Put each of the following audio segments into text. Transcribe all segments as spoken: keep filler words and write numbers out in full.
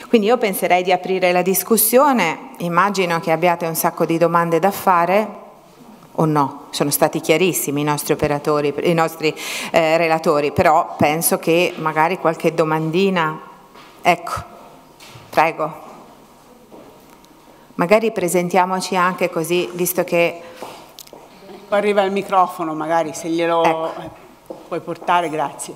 Quindi io penserei di aprire la discussione, immagino che abbiate un sacco di domande da fare. O no? Sono stati chiarissimi i nostri operatori, i nostri eh, relatori, però penso che magari qualche domandina, ecco, prego. Magari presentiamoci anche così, visto che... Arriva il microfono, magari se glielo ecco. puoi portare, grazie.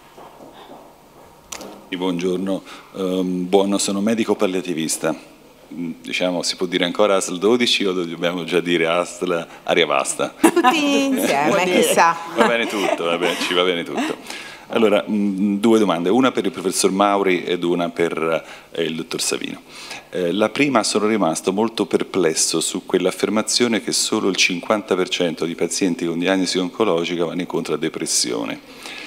Buongiorno, um, buono, sono medico palliativista. Diciamo, si può dire ancora A S L dodici o dobbiamo già dire A S L aria vasta? Tutti insieme, chissà. Va bene tutto, va bene, ci va bene tutto. Allora, mh, due domande, una per il professor Mauri ed una per eh, il dottor Savino. Eh, la prima, sono rimasto molto perplesso su quell'affermazione che solo il cinquanta per cento di pazienti con diagnosi oncologica vanno incontro a depressione.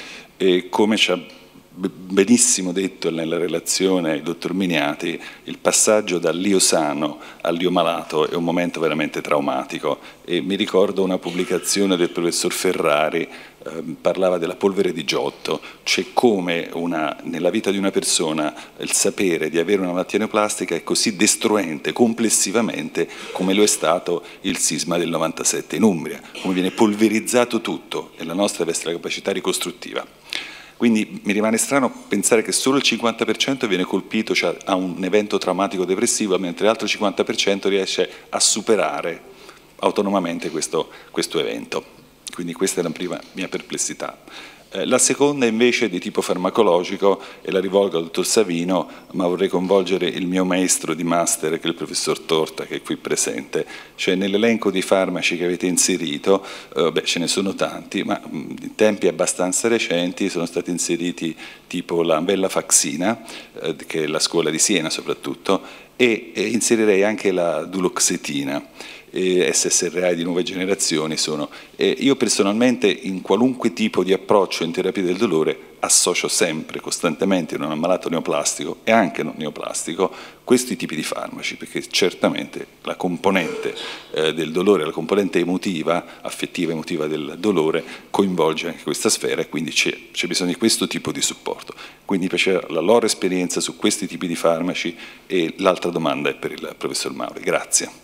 E come ci ha benissimo detto nella relazione il dottor Miniati, il passaggio dall'io sano all'io malato è un momento veramente traumatico, e mi ricordo una pubblicazione del professor Ferrari, eh, parlava della polvere di Giotto, cioè come una, nella vita di una persona il sapere di avere una malattia neoplastica è così destruente complessivamente come lo è stato il sisma del novantasette in Umbria, come viene polverizzato tutto e la nostra deve essere la capacità ricostruttiva. Quindi mi rimane strano pensare che solo il cinquanta per cento viene colpito, cioè ha un evento traumatico depressivo, mentre l'altro cinquanta per cento riesce a superare autonomamente questo, questo evento. Quindi questa è la prima mia perplessità. Eh, la seconda invece è di tipo farmacologico e la rivolgo al dottor Savino, ma vorrei coinvolgere il mio maestro di master, che è il professor Torta, che è qui presente. Cioè nell'elenco di farmaci che avete inserito, eh, beh, ce ne sono tanti, ma mh, in tempi abbastanza recenti sono stati inseriti tipo la venlafaxina, eh, che è la scuola di Siena soprattutto, e, e inserirei anche la duloxetina. S S R I di nuove generazioni sono. Eh, io personalmente in qualunque tipo di approccio in terapia del dolore associo sempre, costantemente in un ammalato neoplastico e anche non neoplastico, questi tipi di farmaci, perché certamente la componente eh, del dolore, la componente emotiva, affettiva emotiva del dolore coinvolge anche questa sfera, e quindi c'è bisogno di questo tipo di supporto. Quindi mi piace la loro esperienza su questi tipi di farmaci, e l'altra domanda è per il professor Mauri. Grazie.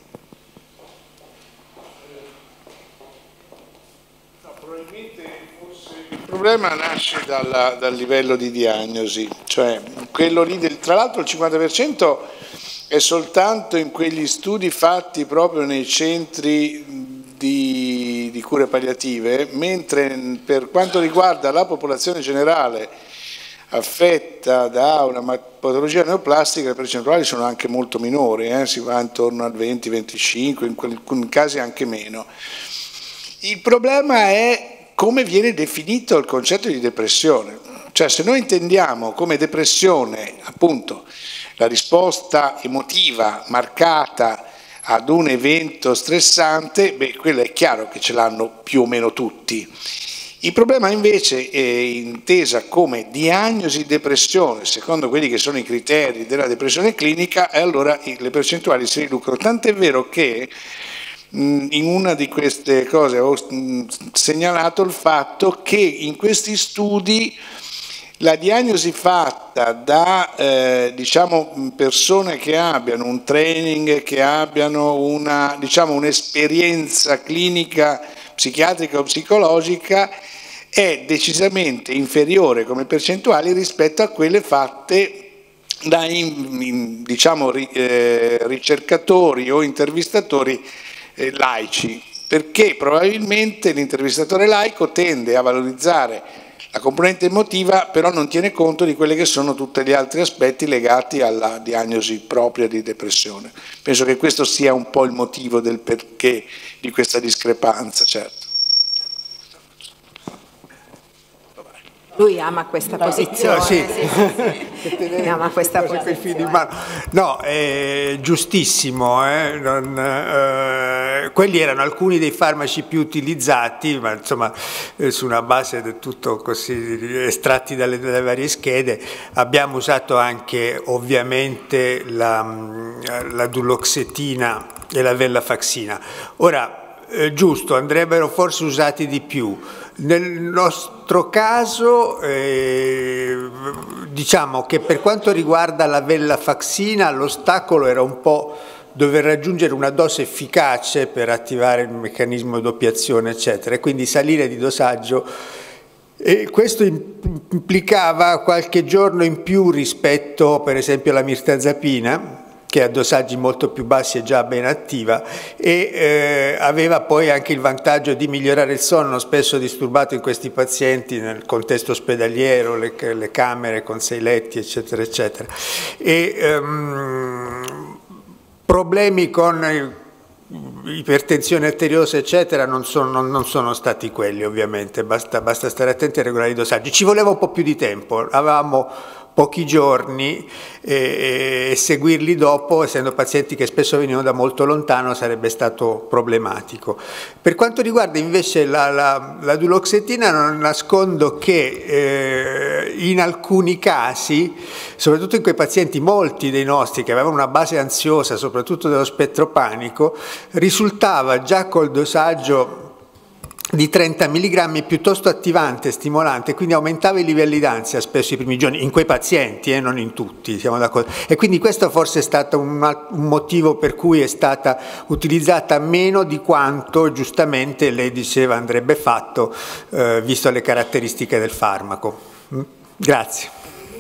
Il problema nasce dalla, dal livello di diagnosi, cioè quello lì del, tra l'altro il cinquanta per cento è soltanto in quegli studi fatti proprio nei centri di, di cure palliative, mentre per quanto riguarda la popolazione generale affetta da una patologia neoplastica le percentuali sono anche molto minori, eh? Si va intorno al venti venticinque, in alcuni casi anche meno. Il problema è come viene definito il concetto di depressione. Cioè, se noi intendiamo come depressione appunto la risposta emotiva marcata ad un evento stressante, beh, quello è chiaro che ce l'hanno più o meno tutti. Il problema invece è intesa come diagnosi depressione, secondo quelli che sono i criteri della depressione clinica, e allora le percentuali si riducono. Tant'è vero che in una di queste cose ho segnalato il fatto che in questi studi la diagnosi fatta da eh, diciamo, persone che abbiano un training, che abbiano una, diciamo, un'esperienza clinica psichiatrica o psicologica è decisamente inferiore come percentuali rispetto a quelle fatte da in, in, diciamo, ri, eh, ricercatori o intervistatori eh, laici, perché probabilmente l'intervistatore laico tende a valorizzare la componente emotiva, però non tiene conto di quelli che sono tutti gli altri aspetti legati alla diagnosi propria di depressione. Penso che questo sia un po' il motivo del perché di questa discrepanza, certo. Lui ama questa posizione. Sì. Lui ama questa posizione. No, è giustissimo. Eh? Non, eh, quelli erano alcuni dei farmaci più utilizzati, ma insomma eh, su una base del tutto così estratti dalle, dalle varie schede. Abbiamo usato anche ovviamente la, la duloxetina e la venlafaxina. Ora, eh, giusto, andrebbero forse usati di più. Nel nostro nostro caso eh, diciamo che per quanto riguarda la venlafaxina l'ostacolo era un po' dover raggiungere una dose efficace per attivare il meccanismo di doppiazione eccetera, e quindi salire di dosaggio, e questo implicava qualche giorno in più rispetto per esempio alla mirtazapina, che a dosaggi molto più bassi è già ben attiva, e eh, aveva poi anche il vantaggio di migliorare il sonno, spesso disturbato in questi pazienti nel contesto ospedaliero, le, le camere con sei letti eccetera eccetera. E, um, problemi con ipertensione arteriosa eccetera non sono, non sono stati quelli, ovviamente, basta, basta stare attenti a regolare i dosaggi. Ci voleva un po' più di tempo, avevamo pochi giorni e, e seguirli dopo, essendo pazienti che spesso venivano da molto lontano, sarebbe stato problematico. Per quanto riguarda invece la, la, la duloxetina, non nascondo che eh, in alcuni casi, soprattutto in quei pazienti, molti dei nostri che avevano una base ansiosa, soprattutto dello spettro panico, risultava già col dosaggio di trenta milligrammi piuttosto attivante, stimolante, quindi aumentava i livelli d'ansia spesso i primi giorni, in quei pazienti, eh, non in tutti, siamo d'accordo. E quindi questo forse è stato un, un motivo per cui è stata utilizzata meno di quanto giustamente lei diceva andrebbe fatto, eh, visto le caratteristiche del farmaco. Mm? Grazie.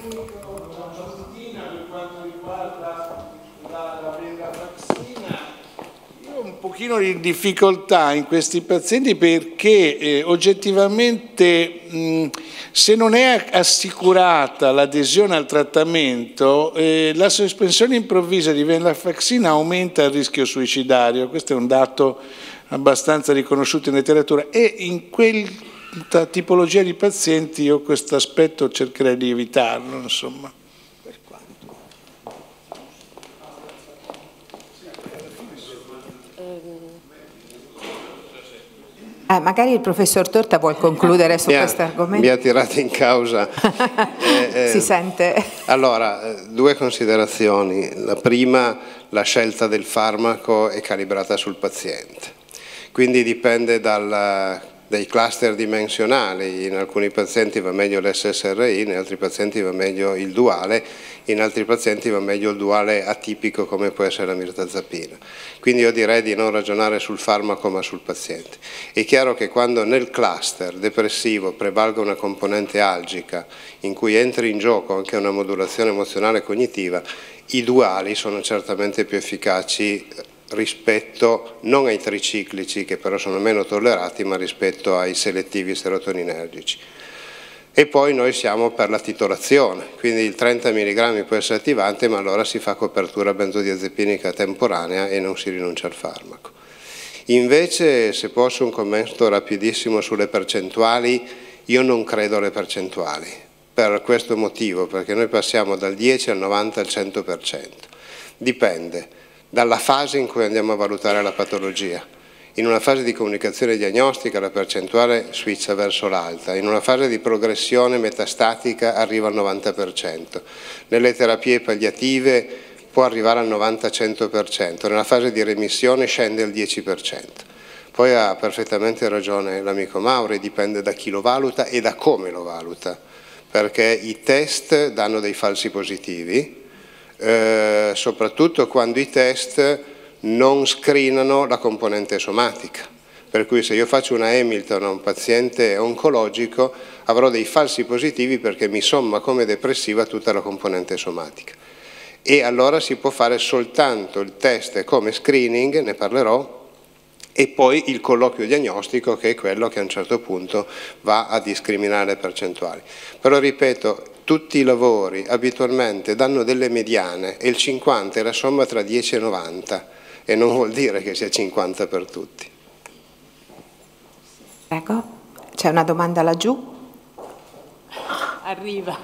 Un pochino di difficoltà in questi pazienti perché eh, oggettivamente mh, se non è assicurata l'adesione al trattamento eh, la sospensione improvvisa di venlafaxina aumenta il rischio suicidario. Questo è un dato abbastanza riconosciuto in letteratura, e in questa tipologia di pazienti io questo aspetto cercherei di evitarlo, insomma. Eh, magari il professor Torta vuol concludere su questo argomento. Mi ha tirato in causa. eh, eh, si sente. Allora, due considerazioni. La prima, la scelta del farmaco è calibrata sul paziente, quindi dipende dal, dai cluster dimensionali. In alcuni pazienti va meglio l'S S R I, in altri pazienti va meglio il duale, in altri pazienti va meglio il duale atipico come può essere la mirtazapina. Quindi io direi di non ragionare sul farmaco ma sul paziente. È chiaro che quando nel cluster depressivo prevalga una componente algica in cui entri in gioco anche una modulazione emozionale e cognitiva, i duali sono certamente più efficaci rispetto non ai triciclici, che però sono meno tollerati, ma rispetto ai selettivi serotoninergici. E poi noi siamo per la titolazione, quindi il trenta milligrammi può essere attivante, ma allora si fa copertura benzodiazepinica temporanea e non si rinuncia al farmaco. Invece, se posso un commento rapidissimo sulle percentuali, io non credo alle percentuali, per questo motivo, perché noi passiamo dal dieci al novanta al cento per cento. Dipende dalla fase in cui andiamo a valutare la patologia. In una fase di comunicazione diagnostica la percentuale switcha verso l'alta, in una fase di progressione metastatica arriva al novanta per cento, nelle terapie palliative può arrivare al novanta cento per cento, nella fase di remissione scende al dieci per cento. Poi ha perfettamente ragione l'amico Mauri, dipende da chi lo valuta e da come lo valuta, perché i test danno dei falsi positivi, eh, soprattutto quando i test non screenano la componente somatica, per cui se io faccio una Hamilton a un paziente oncologico avrò dei falsi positivi perché mi somma come depressiva tutta la componente somatica, e allora si può fare soltanto il test come screening, ne parlerò, e poi il colloquio diagnostico, che è quello che a un certo punto va a discriminare le percentuali. Però ripeto, tutti i lavori abitualmente danno delle mediane e il cinquanta è la somma tra dieci e novanta, e non vuol dire che sia cinquanta per tutti. Prego, c'è una domanda laggiù? Arriva.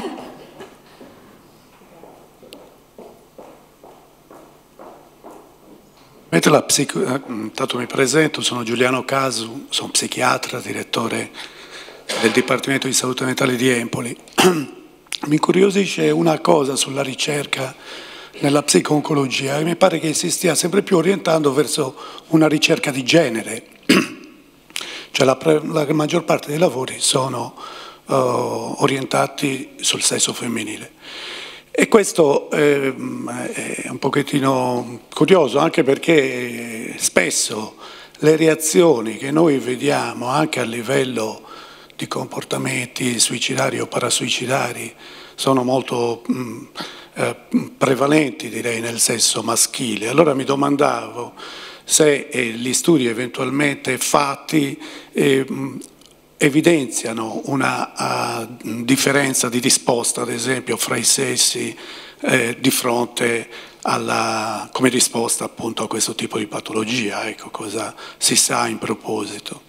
Mentre la psico... Intanto mi presento, sono Giuliano Casu, sono psichiatra, direttore del Dipartimento di Salute Mentale di Empoli. Mi incuriosisce una cosa sulla ricerca nella psico-oncologia, e mi pare che si stia sempre più orientando verso una ricerca di genere. cioè la, pre, la maggior parte dei lavori sono uh, orientati sul sesso femminile. E questo eh, è un pochettino curioso, anche perché spesso le reazioni che noi vediamo anche a livello di comportamenti suicidari o parasuicidari sono molto mh, eh, prevalenti, direi, nel sesso maschile. Allora mi domandavo se eh, gli studi eventualmente fatti eh, mh, evidenziano una uh, differenza di risposta, ad esempio, fra i sessi eh, di fronte alla, come risposta appunto a questo tipo di patologia. Ecco, cosa si sa in proposito.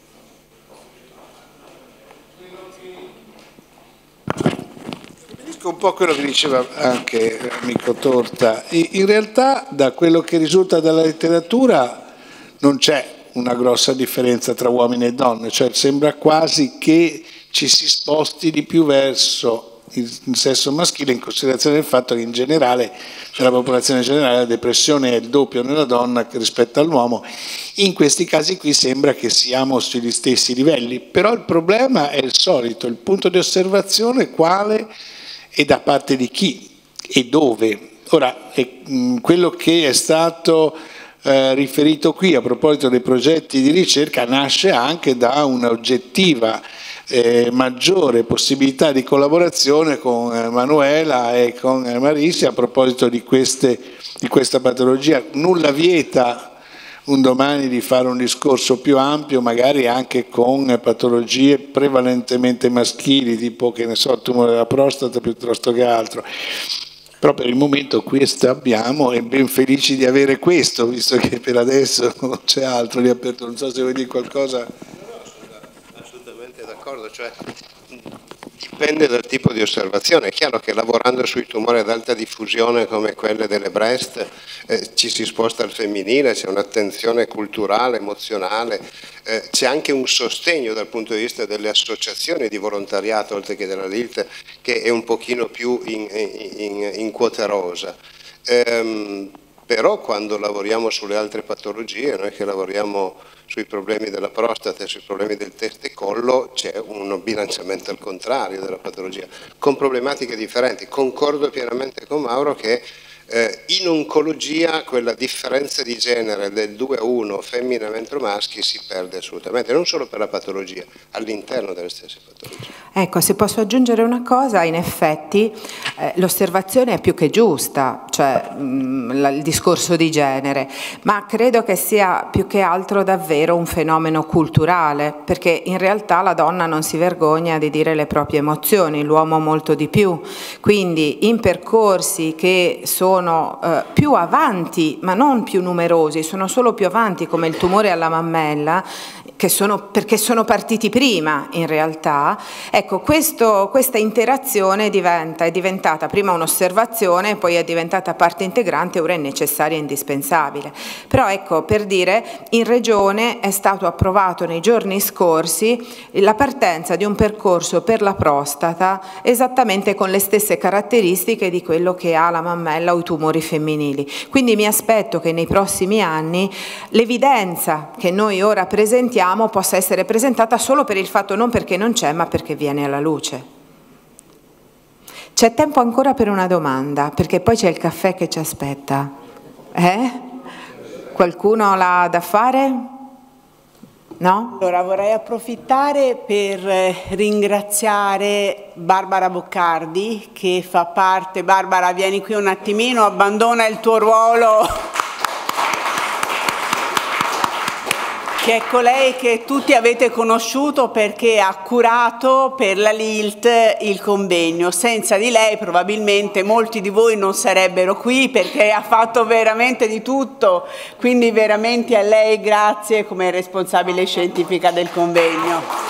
Un po' quello che diceva anche l'amico Torta. In realtà, da quello che risulta dalla letteratura, non c'è una grossa differenza tra uomini e donne, cioè sembra quasi che ci si sposti di più verso il sesso maschile, in considerazione del fatto che in generale, nella popolazione generale, la depressione è il doppio nella donna rispetto all'uomo. In questi casi qui sembra che siamo sugli stessi livelli, però il problema è il solito, il punto di osservazione quale e da parte di chi e dove. Ora, è, mh, quello che è stato eh, riferito qui a proposito dei progetti di ricerca nasce anche da un'oggettiva eh, maggiore possibilità di collaborazione con eh, Manuela e con eh, Marisa a proposito di, queste, di questa patologia. Nulla vieta un domani di fare un discorso più ampio, magari anche con patologie prevalentemente maschili, tipo, che ne so, il tumore della prostata piuttosto che altro. Però per il momento questo abbiamo e ben felici di avere questo, visto che per adesso non c'è altro lì aperto. Non so se vuoi dire qualcosa. No, sono assolutamente d'accordo, cioè dipende dal tipo di osservazione. È chiaro che lavorando sui tumori ad alta diffusione come quelle delle breast eh, ci si sposta al femminile, c'è un'attenzione culturale, emozionale, eh, c'è anche un sostegno dal punto di vista delle associazioni di volontariato, oltre che della L I L T, che è un pochino più in, in, in quota rosa. Ehm, però quando lavoriamo sulle altre patologie, noi che lavoriamo sui problemi della prostata e sui problemi del testa e collo, c'è un bilanciamento al contrario della patologia, con problematiche differenti. Concordo pienamente con Mauro che eh, in oncologia quella differenza di genere del due a uno femmine mentre maschi si perde assolutamente, non solo per la patologia, all'interno delle stesse patologie. Ecco, se posso aggiungere una cosa, in effetti eh, l'osservazione è più che giusta, cioè mh, la, il discorso di genere, ma credo che sia più che altro davvero un fenomeno culturale, perché in realtà la donna non si vergogna di dire le proprie emozioni, l'uomo molto di più, quindi in percorsi che sono eh, più avanti, ma non più numerosi, sono solo più avanti, come il tumore alla mammella, che sono, perché sono partiti prima in realtà. Ecco, questo, questa interazione diventa, è diventata prima un'osservazione, poi è diventata parte integrante, ora è necessaria e indispensabile. Però ecco, per dire, in Regione è stato approvato nei giorni scorsi la partenza di un percorso per la prostata esattamente con le stesse caratteristiche di quello che ha la mammella o i tumori femminili. Quindi mi aspetto che nei prossimi anni l'evidenza che noi ora presentiamo possa essere presentata solo per il fatto, non perché non c'è, ma perché viene alla luce. C'è tempo ancora per una domanda, perché poi c'è il caffè che ci aspetta. Eh? Qualcuno l'ha da fare? No? Allora vorrei approfittare per ringraziare Barbara Boccardi, che fa parte. Barbara, vieni qui un attimino, abbandona il tuo ruolo, che è colei che tutti avete conosciuto perché ha curato per la L I L T il convegno. Senza di lei probabilmente molti di voi non sarebbero qui, perché ha fatto veramente di tutto, quindi veramente a lei grazie come responsabile scientifica del convegno.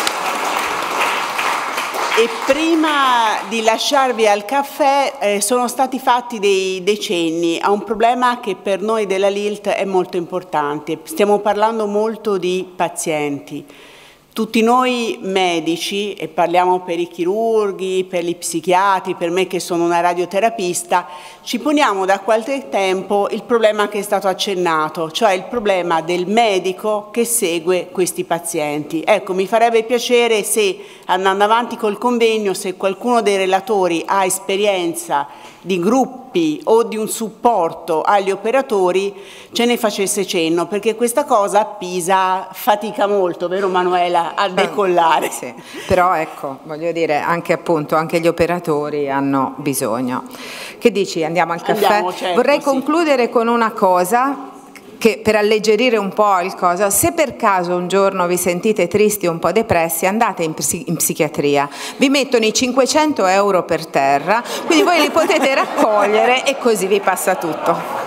E prima di lasciarvi al caffè eh, sono stati fatti dei, dei cenni a un problema che per noi della L I L T è molto importante. Stiamo parlando molto di pazienti. tutti noi medici, e parliamo per i chirurghi, per gli psichiatri, per me che sono una radioterapista, ci poniamo da qualche tempo il problema che è stato accennato, cioè il problema del medico che segue questi pazienti. Ecco, mi farebbe piacere se, andando avanti col convegno, se qualcuno dei relatori ha esperienza di gruppi o di un supporto agli operatori, ce ne facesse cenno, perché questa cosa a Pisa fatica molto, vero Manuela, a decollare. Sì, però ecco, voglio dire, anche appunto, anche gli operatori hanno bisogno. Che dici, andiamo al caffè? Andiamo, certo, Vorrei sì. concludere con una cosa, che per alleggerire un po' il cosa, se per caso un giorno vi sentite tristi o un po' depressi, andate in, psi in psichiatria, vi mettono i cinquecento euro per terra, quindi voi li potete raccogliere e così vi passa tutto.